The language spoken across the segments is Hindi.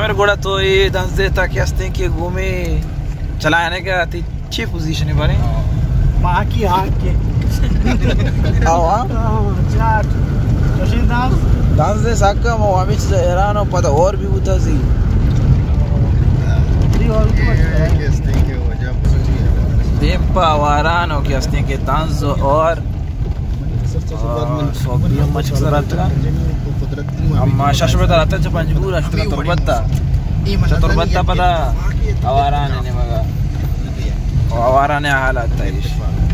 मेरे गोड़ा तो ये दस देता कि हंसते कि घूमे चलाने का अच्छी पोजीशन है बारे माँ की आँख के आवा चार डांस दे साका मवामी चेहरा पता और भी होता सी देपा वारान हो के हंसते के डांस और सोबिया मचसराता अम्मा शाश्वता राता पंजगुरा चतुर्बत्ता पदा आवाराने ने मगा आवाराने हालात ताइश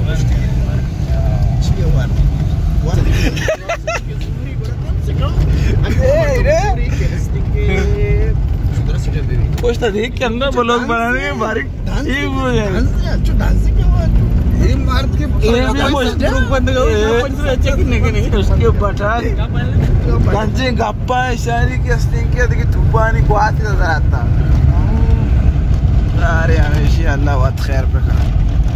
कुछ तो देख के अंदर ब्लॉग बनाने में बारीक ये वो है ये मार्क के ग्रुप बंद करो अच्छा किन्ने के नहीं उसके बटा गांजे गप्पा इशारे के हंसने के देखिए धूपानी को आती नजर आता अरे हमेशा अल्लाह बात खैर पे करा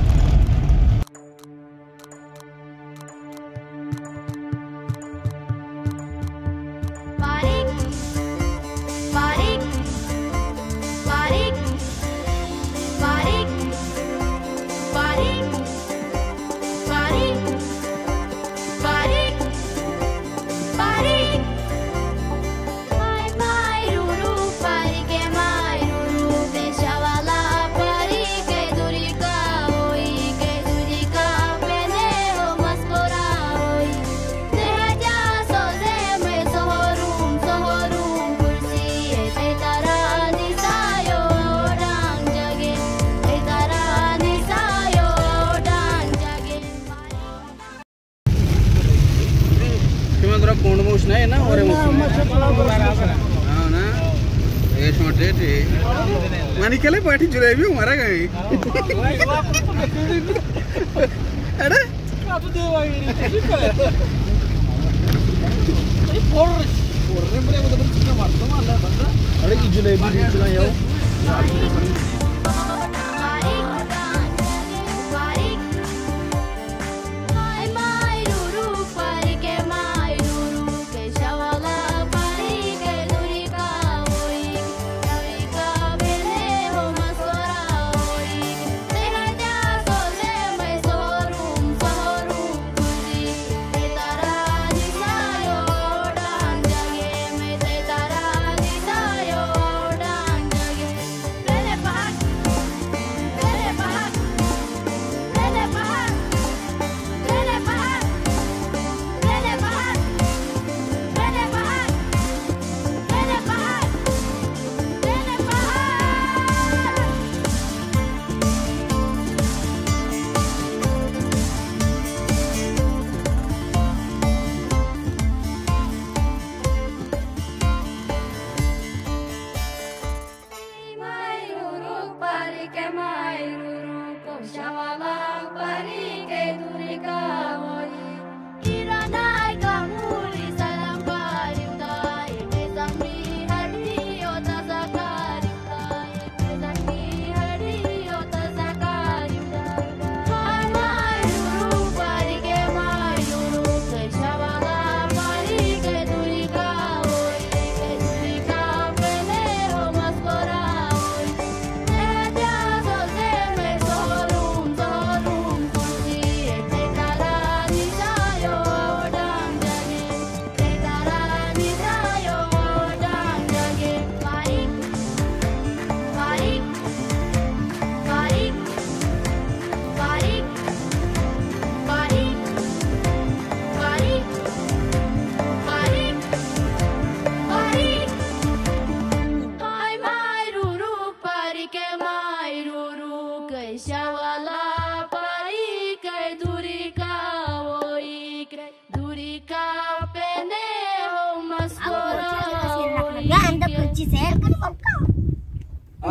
कोण मोश नाही ना ओरे मोश हां ना ए छोटे थे मानी केले पाठी जलेबी मारा गई अरे का तो देवा गेली ए पोर रे बरे बरे चिकन मारतो मला बंदा अरे की जलेबी दिसला येऊ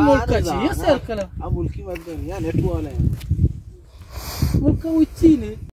मुल्की बात कर यार नेट वाला है मुल्का उच्ची ने